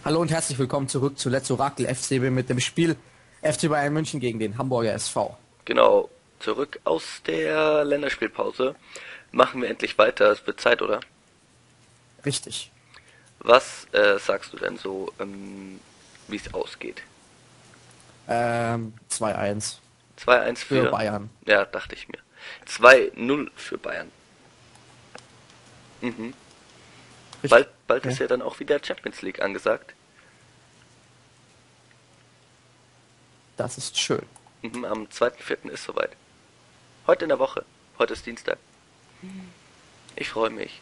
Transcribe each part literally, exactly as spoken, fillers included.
Hallo und herzlich willkommen zurück zu Let's Orakel F C B mit dem Spiel F C Bayern München gegen den Hamburger S V. Genau, zurück aus der Länderspielpause. Machen wir endlich weiter, es wird Zeit, oder? Richtig. Was äh, sagst du denn so, ähm, wie es ausgeht? Ähm, zwei eins zwei eins für für Bayern. Ja, dachte ich mir. zwei null für Bayern. Mhm. Richtig. Bald, bald Okay. ist ja dann auch wieder Champions League angesagt. Das ist schön. Mhm, am zweiten vierten ist soweit. Heute in der Woche. Heute ist Dienstag. Ich freue mich.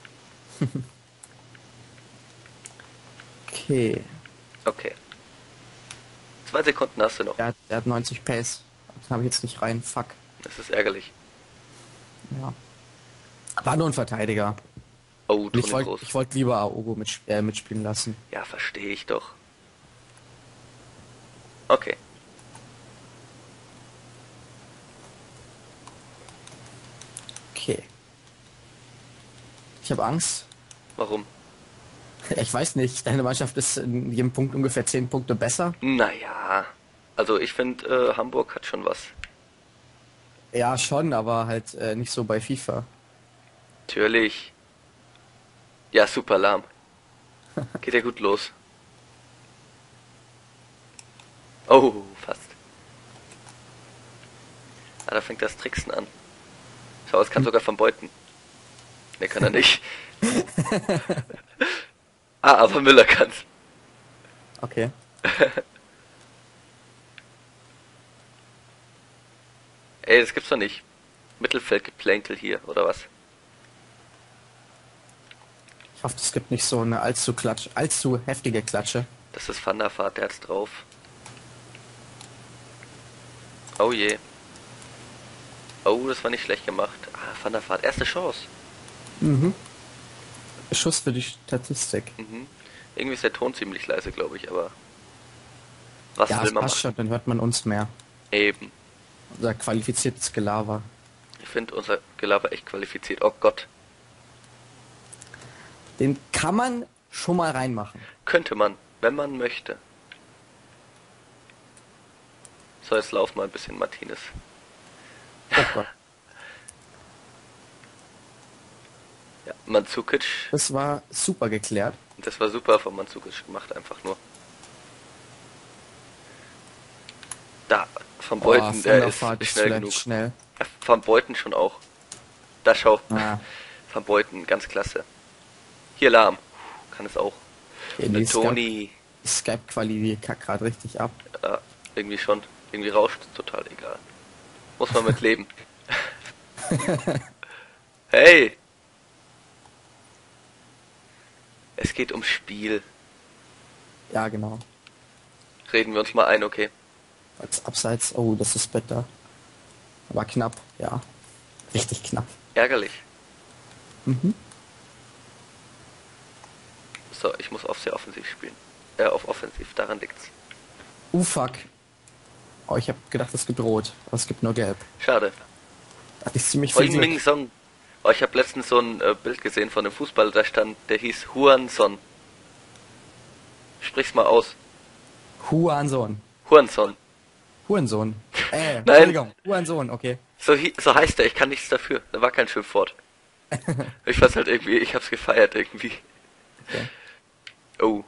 Okay. Okay. Zwei Sekunden hast du noch. Der hat, der hat neunzig Pace. Das habe ich jetzt nicht rein. Fuck. Das ist ärgerlich. Ja. War nur ein Verteidiger. Oh, Und ich Toni wollte Kroos. ich wollt lieber Aogo mit, äh, mitspielen lassen. Ja, verstehe ich doch. Okay. Okay. Ich habe Angst. Warum? Ich weiß nicht. Deine Mannschaft ist in jedem Punkt ungefähr zehn Punkte besser. Naja. Also ich finde, äh, Hamburg hat schon was. Ja, schon, aber halt äh, nicht so bei FIFA. Natürlich. Ja, super lahm. Geht ja gut los. Oh, fast. Ah, da fängt das Tricksen an. Schau, es kann sogar von Beuten. Ne, kann er nicht. Ah, aber Müller kann's. Okay. Ey, das gibt's doch nicht. Mittelfeldgeplänkel hier, oder was? Ich hoffe, es gibt nicht so eine allzu klatsch, allzu heftige Klatsche. Das ist Van der Vaart, der hat's drauf. Oh je. Oh, das war nicht schlecht gemacht. Ah, Van der Vaart, erste Chance. Mhm. Schuss für die Statistik. Mhm. Irgendwie ist der Ton ziemlich leise, glaube ich, aber was Ja, will es man passt machen? schon, dann hört man uns mehr. Eben. Unser qualifiziertes Gelaber. Ich finde unser Gelaber echt qualifiziert. Oh Gott. Den kann man schon mal reinmachen. Könnte man, wenn man möchte. So, jetzt lauf mal ein bisschen, Martinez. Oh Gott. Ja, Mandzukic. Das war super geklärt. Das war super von Mandzukic gemacht, einfach nur. Da, Van Oh, Beuten, Van der der ist Vaart ist schnell vielleicht genug. schnell. Ja, Van Beuten schon auch. Da schau. Ah, Van Beuten, ganz klasse. Hier lahm. Kann es auch. okay, Mit die Skype- Toni, die Skype-Quali kackt gerade richtig ab. ja, irgendwie schon. Irgendwie rauscht es total egal. Muss man mit leben. Hey! Es geht ums Spiel. Ja, genau. Reden wir uns mal ein, okay? Als Abseits, oh, das ist bitter. Aber knapp, ja. Richtig knapp. Ärgerlich. Mhm. So, ich muss auf sehr offensiv spielen. Äh, auf offensiv, daran liegt's. Uh, fuck. Oh, ich habe gedacht, es gibt Rot, aber es gibt nur Gelb. Schade. Da hatte ich ziemlich viel Heung-Min Glück. Son. Oh, ich habe letztens so ein äh, Bild gesehen von einem Fußballer, da stand, der hieß Huan Son. Sprich's mal aus. Huansohn. Huan Son. Hurensohn. Äh, Nein. Entschuldigung. Hurensohn, okay. So, hi- so heißt er, ich kann nichts dafür. Da war kein Schimpfwort. Ich fand's halt irgendwie, ich hab's gefeiert irgendwie. Okay. Oh.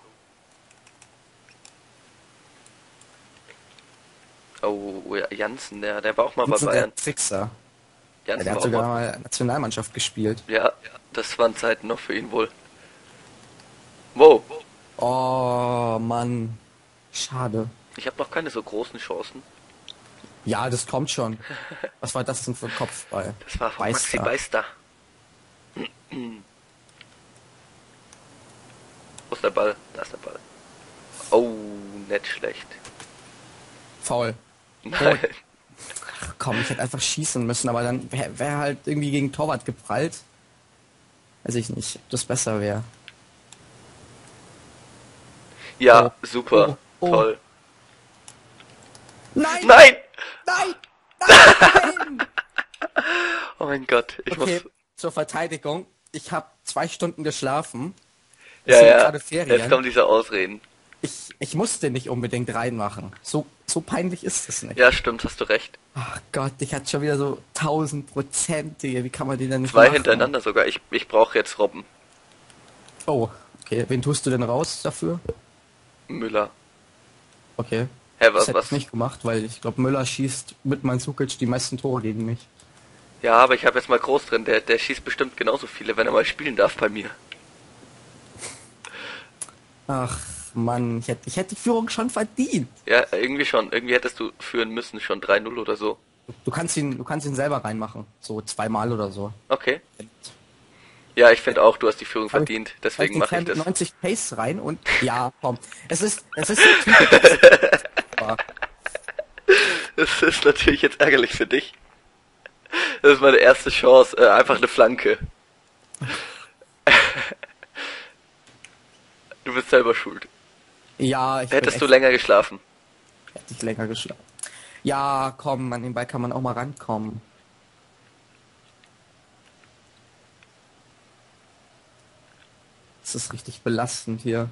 Oh, ja, Jansen, der, der war auch mal bei Jansen, Bayern. der Trickser. Ja, Jansen der hat war auch sogar mal. mal Nationalmannschaft gespielt. Ja, das waren Zeiten noch für ihn wohl. Wow, Oh, Mann. Schade. ich habe noch keine so großen Chancen. Ja, das kommt schon. Was war das denn für ein Kopfball? Das war von Maxi Beister. Beister. Wo ist der Ball? Da ist der Ball. Oh, nicht schlecht. Faul. Nein. Ach, komm, ich hätte einfach schießen müssen, aber dann wäre wär halt irgendwie gegen Torwart geprallt. Weiß ich nicht, ob das besser wäre. Ja, Oh. super. Oh. Oh. Toll. Nein! Nein! Nein! Nein! Oh mein Gott, ich Okay, muss. zur Verteidigung. Ich habe zwei Stunden geschlafen. Es Ja, sind ja. gerade Jetzt Ferien. kommen diese Ausreden. Ich, ich musste nicht unbedingt reinmachen. So, so peinlich ist es nicht. Ja, stimmt, hast du recht. Ach Gott, ich hatte schon wieder so tausend Prozent, Digga. Wie kann man die denn nicht Zwei machen? hintereinander sogar. Ich, ich brauche jetzt Robben. Oh, okay. Wen tust du denn raus dafür? Müller. Okay. Hä, Das was, hätte ich was? nicht gemacht, weil ich glaube, Müller schießt mit Mandzukic die meisten Tore gegen mich. Ja, aber ich habe jetzt mal Groß drin. Der, der schießt bestimmt genauso viele, wenn er mal spielen darf bei mir. Ach, Mann, ich hätte, ich hätte die Führung schon verdient. Ja, irgendwie schon. Irgendwie hättest du führen müssen, schon drei null oder so. Du, du kannst ihn, du kannst ihn selber reinmachen. So zweimal oder so. Okay. Ja, ich finde auch, du hast die Führung Hab ich- verdient. Hab Deswegen den mache Kerl ich mit das. neunzig Pace rein und ja, komm. Es ist, es ist so typisch. Aber Das ist natürlich jetzt ärgerlich für dich. Das ist meine erste Chance. Äh, einfach eine Flanke. Du bist selber schuld. ja, ich Hättest bin du echt, länger geschlafen. hätte ich länger geschlafen. Ja, komm, an den Ball kann man auch mal rankommen. Das ist richtig belastend hier.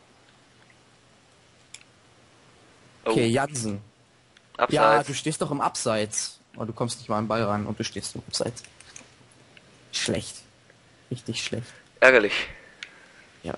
Oh, Okay, Jansen. Ja, abseits. du stehst doch im Abseits. Oh, du kommst nicht mal an den Ball ran und du stehst im Abseits. Schlecht. Richtig schlecht. Ärgerlich. Ja.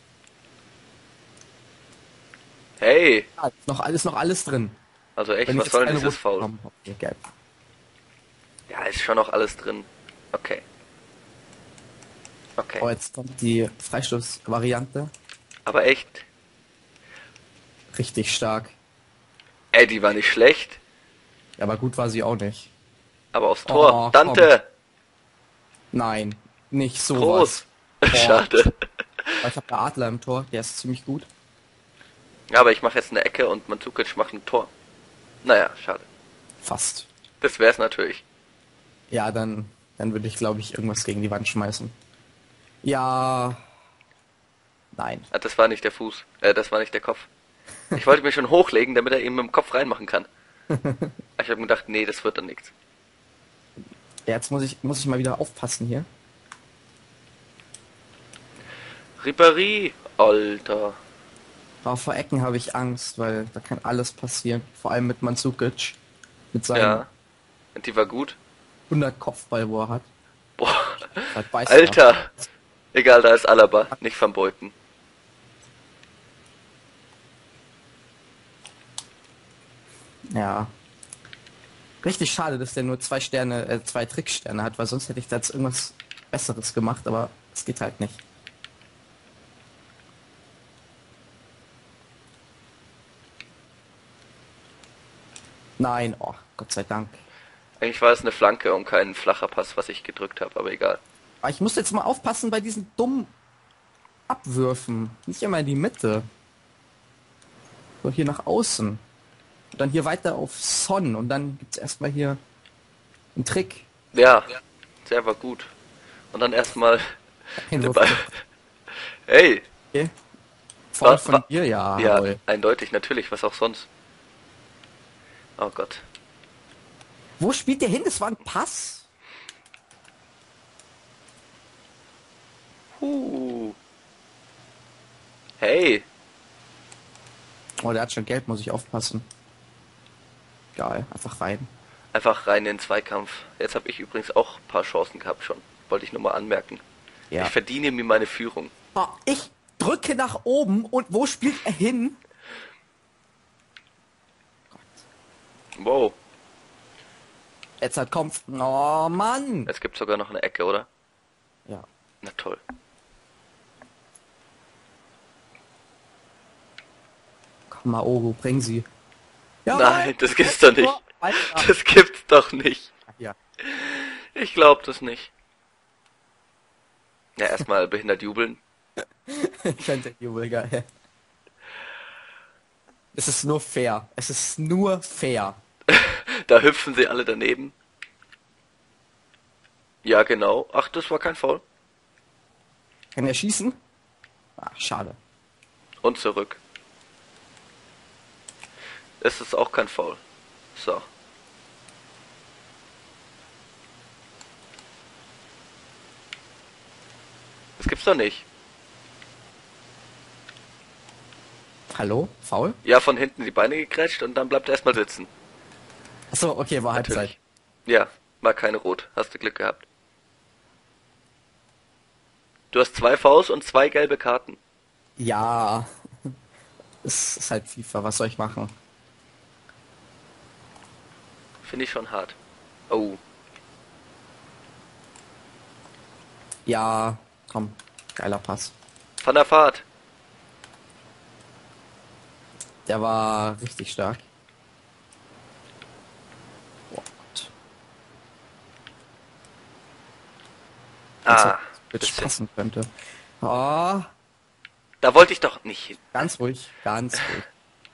Hey. Ah, ist noch alles, noch alles drin. Also echt, Wenn ich was jetzt soll denn keine dieses Rot Foul? bekomme. Okay, gelb. Ja, ist schon noch alles drin. Okay. Oh, Okay. jetzt kommt die Freistoßvariante. Aber echt. Richtig stark. Ey, die war nicht schlecht. Ja, aber gut war sie auch nicht. Aber aufs Tor. Oh, Dante. Nein, nicht so Groß. Boah. Schade. Ich habe einen Adler im Tor, der ist ziemlich gut. Ja, aber ich mache jetzt eine Ecke und Mandzukic macht ein Tor. Naja, schade. Fast. Das wär's natürlich. Ja, dann, dann würde ich, glaube ich, irgendwas gegen die Wand schmeißen. Ja. Nein. Ah, das war nicht der Fuß. Äh, das war nicht der Kopf. Ich wollte mich schon hochlegen, damit er ihn mit dem Kopf reinmachen kann. Ich habe mir gedacht, nee, das wird dann nichts. Ja, jetzt muss ich, muss ich mal wieder aufpassen hier. Ribéry, Alter. Aber vor Ecken habe ich Angst, weil da kann alles passieren. Vor allem mit Mandzukic. Mit seinen Ja. Und die war gut. hundert Kopfball, wo er hat. Boah. Halt beißt er. Alter. Egal, da ist Alaba, nicht Van Beuten. Ja. Richtig schade, dass der nur zwei Sterne, äh, zwei Tricksterne hat, weil sonst hätte ich da jetzt irgendwas Besseres gemacht, aber es geht halt nicht. Nein, oh, Gott sei Dank. Eigentlich war es eine Flanke und kein flacher Pass, was ich gedrückt habe, aber egal. Aber ich muss jetzt mal aufpassen bei diesen dummen Abwürfen. Nicht immer in die Mitte. So hier nach außen. Und dann hier weiter auf Son und dann gibt's erstmal hier einen Trick. Ja, der war gut. Und dann erstmal Ein den Wurf. Ball. Hey, Okay. Foul Wa- von wa- dir, ja. ja, Jawohl. eindeutig, natürlich, was auch sonst. Oh Gott. Wo spielt der hin? Das war ein Pass. Huh. Hey, Oh, der hat schon gelb, muss ich aufpassen. Egal, einfach rein. einfach rein in den Zweikampf. Jetzt habe ich übrigens auch ein paar Chancen gehabt schon. Wollte ich nur mal anmerken. Ja. Ich verdiene mir meine Führung. Oh, ich drücke nach oben und wo spielt er hin? Wow, Jetzt hat kommt. Oh Mann! es gibt sogar noch eine Ecke, oder? Ja. Na toll. Komm mal, Ogo, bring sie. Ja, Nein, das gibt's doch nicht. Alter. Das gibt's doch nicht. Ja. Ich glaub das nicht. Ja, erstmal behindert jubeln. Ich fand den Jubel geil. Es ist nur fair. Es ist nur fair. Da hüpfen sie alle daneben. Ja, genau. Ach, das war kein Foul. Kann er schießen? Ah, schade. Und zurück. Es ist auch kein Foul. So. Das gibt's doch nicht. Hallo? Faul? Ja, von hinten die Beine gekrätscht und dann bleibt er erstmal sitzen. Achso, okay, war Halbzeit. Natürlich. Ja, war keine Rot. Hast du Glück gehabt. Du hast zwei Fouls und zwei gelbe Karten. Ja, es ist halt FIFA, was soll ich machen? Finde ich schon hart. Oh, Ja, komm, geiler Pass. Van der Vaart. Der war richtig stark. Oh Gott. Als ob Ah, das bisschen. passen könnte. Oh, Da wollte ich doch nicht hin. ganz ruhig, ganz ruhig.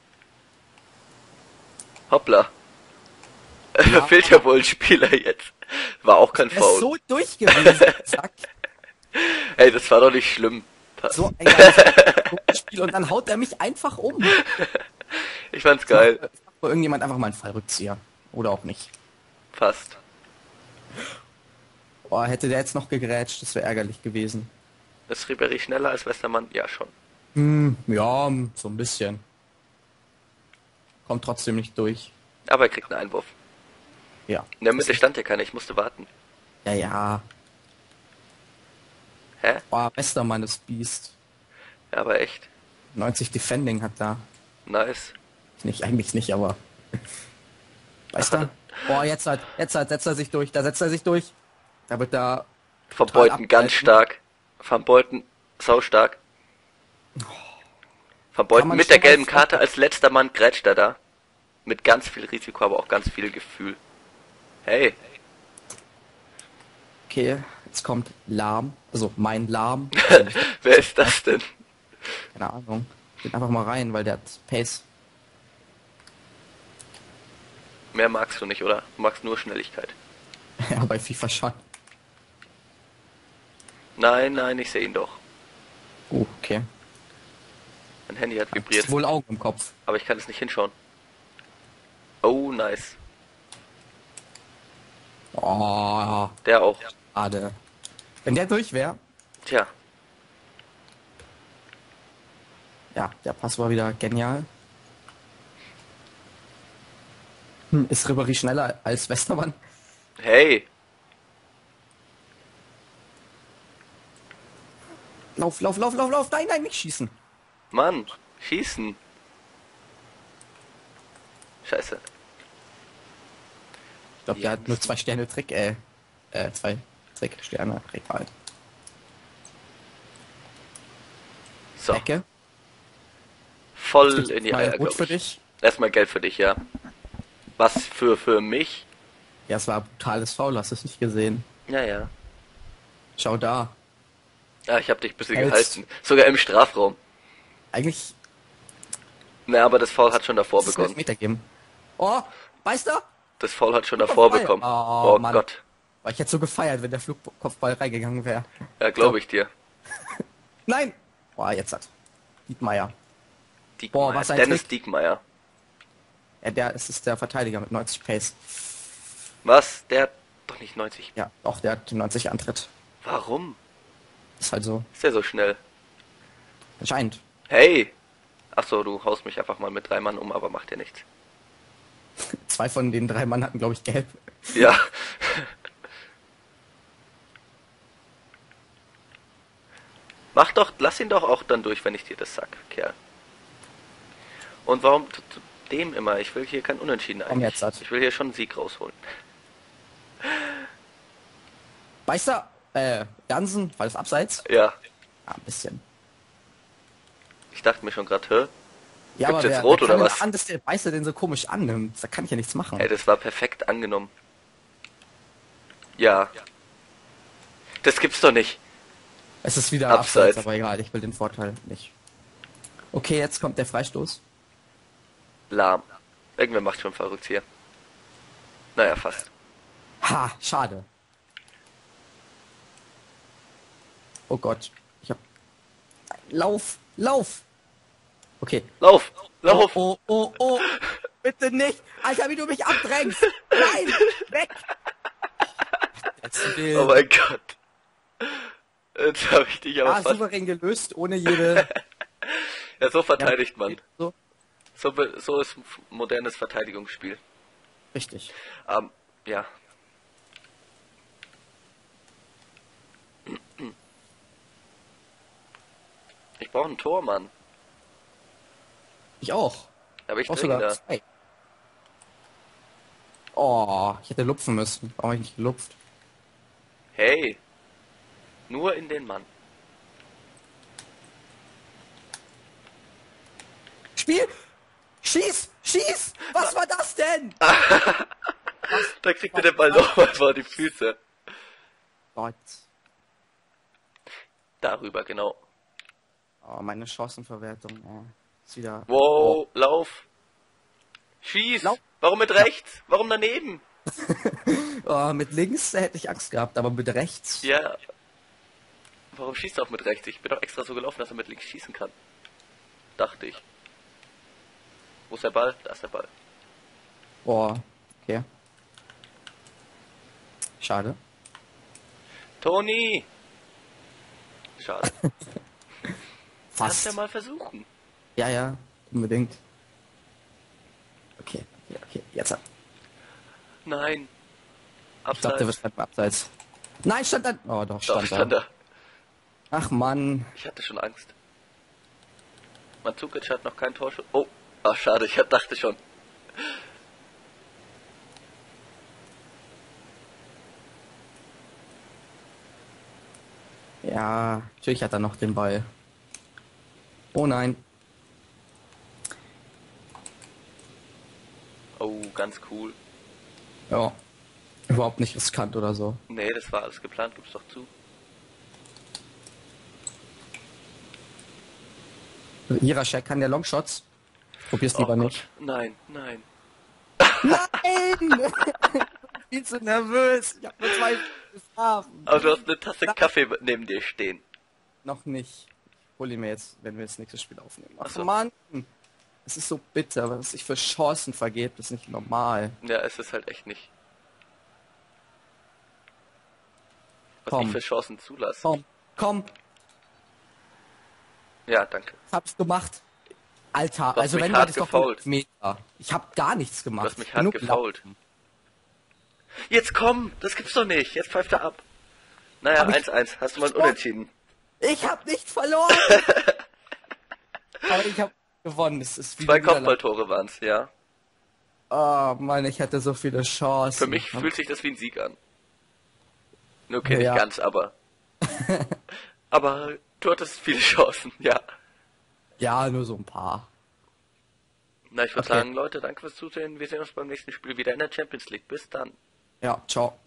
Hoppla. Ja. Fehlt ja wohl ein Spieler jetzt. War auch kein Er ist Foul. so durch gewesen. Zack. Ey, das war doch nicht schlimm. So ein geiles Spiel und dann haut er mich einfach um. Ich fand's geil. Macht irgendjemand einfach mal einen Fallrückzieher. Oder auch nicht. Fast. Boah, hätte der jetzt noch gegrätscht, das wäre ärgerlich gewesen. Ist Ribéry schneller als Westermann? Ja, schon. Hm, ja, so ein bisschen. Kommt trotzdem nicht durch. Aber er kriegt einen Einwurf. Ja. In der Mitte stand ja keiner, ich musste warten. Ja, ja. Hä? Boah, Westermann ist Biest. Ja, aber echt. neunzig Defending hat da. Nice. Nicht, eigentlich nicht, aber. Weißt du? Boah, jetzt halt, jetzt halt, setzt er sich durch, da setzt er sich durch. Da wird da. Van Total Beuten ganz abgehalten. stark. Van Beuten sau stark. Van Kann Beuten man mit der schon gelben mal- Karte als letzter Mann grätscht er da. Mit ganz viel Risiko, aber auch ganz viel Gefühl. Hey, Okay, jetzt kommt Lahm. Also mein Lahm. Also nicht, wer ist das denn? keine Ahnung. Geht einfach mal rein, weil der hat Pace. Mehr magst du nicht, oder? Du magst nur Schnelligkeit. Ja, bei FIFA schon. Nein, nein, ich sehe ihn doch. Uh, okay. Mein Handy hat Jetzt vibriert, wohl Augen im Kopf. aber ich kann es nicht hinschauen. Oh, nice. Oh, Der auch. schade. Wenn der durch wäre, Tja, ja, der Pass war wieder genial. Hm, ist Ribéry schneller als Westermann? hey. Lauf, lauf, lauf, lauf, lauf. Nein, nein, nicht schießen. Mann, schießen. Scheiße. Ich glaube, der hat nur zwei Sterne Trick, äh, äh, zwei Trick-Sterne, egal. So, Ecke. voll Gibt's in die mal Eier, Rot glaub für ich. dich? Erstmal Geld für dich, ja. Was für für mich? Ja, es war ein brutales Foul, hast du es nicht gesehen? Ja, ja. Schau da. Ja, ich hab dich ein bisschen Hältst. gehalten. Sogar im Strafraum. Eigentlich Na, aber das Foul hat schon davor muss es einen begonnen. Meter geben. Oh, weißt du? Das Foul hat schon Super davor Ball. bekommen. Oh, Oh Mann. Gott. Weil ich hätte so gefeiert, wenn der Flugkopfball reingegangen wäre. Ja, glaube ich dir. Nein! Boah, jetzt hat. Dietmeier. Diekmeyer. Boah, was ein Dennis Trick. Diekmeyer. Ja, der es ist der Verteidiger mit neunzig Pace. Was? Der hat doch nicht neunzig. Ja, doch, der hat neunzig Antritt. Warum? Ist halt so. Ist der so schnell? Anscheinend. Hey! Achso, du haust mich einfach mal mit drei Mann um, aber macht ja nichts. Zwei von den drei Mann hatten, glaube ich, gelb. Ja. Mach doch, lass ihn doch auch dann durch, wenn ich dir das sag, Kerl. Und warum zu, zu dem immer? Ich will hier kein Unentschieden Komm eigentlich. jetzt, Sat. Ich will hier schon einen Sieg rausholen. Weißt du, äh, Jansen, war das abseits? Ja. Ja, ein bisschen. Ich dachte mir schon gerade, hä? Ja, Gibt's aber jetzt wer, rot wer oder kann denn was? An, dass der Weiße den so komisch annimmt. Da kann ich ja nichts machen. Ey, das war perfekt angenommen. Ja. Das gibt's doch nicht. Es ist wieder Abseits. abseits, aber egal, ich will den Vorteil nicht. Okay, jetzt kommt der Freistoß. Lahm. Irgendwer macht schon verrückt hier. Naja, fast. Ha, schade. Oh Gott. Ich hab... Lauf, lauf! Okay. Lauf! Lauf! Oh, oh, oh, oh. Bitte nicht! Alter, wie du mich abdrängst! Nein! Weg! Jetzt will... Oh mein Gott. Jetzt habe ich dich aber Ah, fast... souverän gelöst, ohne jede... Ja, so verteidigt man. So, So, be- so ist f- modernes Verteidigungsspiel. richtig. Ähm, ja. Ich brauche ein Tor, Mann. Ich auch. Aber ich Brauchst dringender. sogar zwei. Oh, ich hätte lupfen müssen. Warum hab ich nicht gelupft? Hey. Nur in den Mann. Spiel! Schieß! Schieß! Was war das denn? Da kriegt er den Ball nochmal vor die Füße. Gott. Darüber, genau. Oh, meine Chancenverwertung. Oh, ist wieder. Wow, Lauf. Schieß. Lauf. Warum mit rechts? Warum daneben? Oh, mit links hätte ich Angst gehabt, aber mit rechts. Ja. Warum schießt er auch mit rechts? Ich bin doch extra so gelaufen, dass er mit links schießen kann. Dachte ich. Wo ist der Ball? Da ist der Ball. Boah, okay. Schade. Toni! Schade. Kannst ja Fast. mal versuchen. Ja, ja, unbedingt. Okay, okay, okay, jetzt ab. Nein. Ich glaube, der wird stand abseits. Nein, stand da. Oh, doch, Doch, stand, stand da. da. Ach Mann. Ich hatte schon Angst. Mandzukic hat noch kein Tor. Oh, ach schade, ich dachte schon. Ja, natürlich hat er noch den Ball. Oh nein. Oh, ganz cool. Ja. Überhaupt nicht riskant oder so. Nee, das war alles geplant, gib's doch zu. Jiraschek kann der Longshots. Probier's Oh lieber Gott. nicht. Nein, nein. Nein! Ich bin so nervös. Ich hab nur zwei geschlafen. Aber du hast eine Tasse Kaffee neben dir stehen. Noch nicht. Ich hol ihn mir jetzt, wenn wir das nächste Spiel aufnehmen. Ach Ach so. Mann! Es ist so bitter, was ich für Chancen vergebe, das ist nicht normal. Ja, es ist halt echt nicht. Was Komm. ich für Chancen zulasse. Komm, komm, Ja, danke. hab's gemacht. Alter, hast also mich wenn hart wir das doch gefoult. Meter. Ich hab gar nichts gemacht. Du hast mich Ich bin hart nur gefault. Jetzt komm! Das gibt's doch nicht! Jetzt pfeift er ab! Naja, Hab ich- eins eins. Hast du mal ein Oh. Unentschieden? Ich hab nicht verloren! Aber ich hab gewonnen. Das ist Zwei wieder- Kopfballtore waren's, ja. Oh Mann, ich hatte so viele Chancen. Für mich fühlt sich das wie ein Sieg an. Okay, nicht Ja. ganz, aber... aber du hattest viele Chancen, ja. Ja, nur so ein paar. Na, ich würde Okay. sagen, Leute, danke fürs Zusehen. Wir sehen uns beim nächsten Spiel wieder in der Champions League. Bis dann. Ja, ciao.